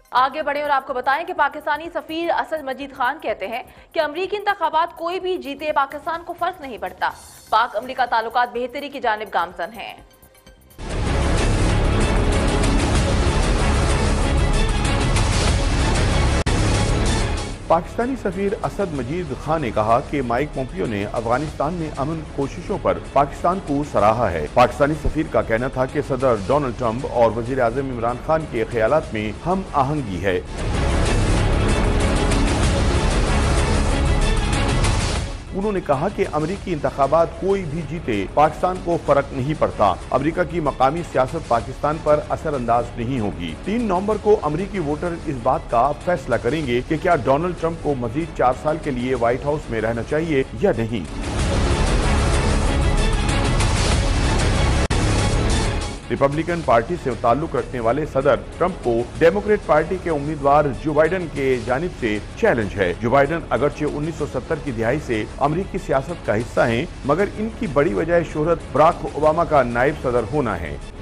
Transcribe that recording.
आगे बढ़े और आपको बताएं कि पाकिस्तानी सफीर असद मजीद खान कहते हैं कि अमरीकी इंतखाबात कोई भी जीते पाकिस्तान को फर्क नहीं पड़ता। पाक अमरीका ताल्लुकात बेहतरी की जानिब गामजन हैं। पाकिस्तानी सफीर असद मजीद खान ने कहा कि माइक पोम्पियो ने अफगानिस्तान में अमन कोशिशों पर पाकिस्तान को सराहा है। पाकिस्तानी सफीर का कहना था कि सदर डोनाल्ड ट्रंप और वजीर आजम इमरान खान के ख्यालात में हम आहंगी है। उन्होंने कहा कि अमरीकी इंतखाबात कोई भी जीते पाकिस्तान को फर्क नहीं पड़ता। अमरीका की मकामी सियासत पाकिस्तान पर असरअंदाज नहीं होगी। 3 नवंबर को अमरीकी वोटर इस बात का फैसला करेंगे कि क्या डोनाल्ड ट्रंप को मजीद 4 साल के लिए व्हाइट हाउस में रहना चाहिए या नहीं। रिपब्लिकन पार्टी से ताल्लुक रखने वाले सदर ट्रंप को डेमोक्रेट पार्टी के उम्मीदवार जो बाइडेन के जानिब से चैलेंज है। जो बाइडेन अगरचे 1970 की दिहाई से अमरीकी सियासत का हिस्सा हैं, मगर इनकी बड़ी वजह शोहरत बराक ओबामा का नायब सदर होना है।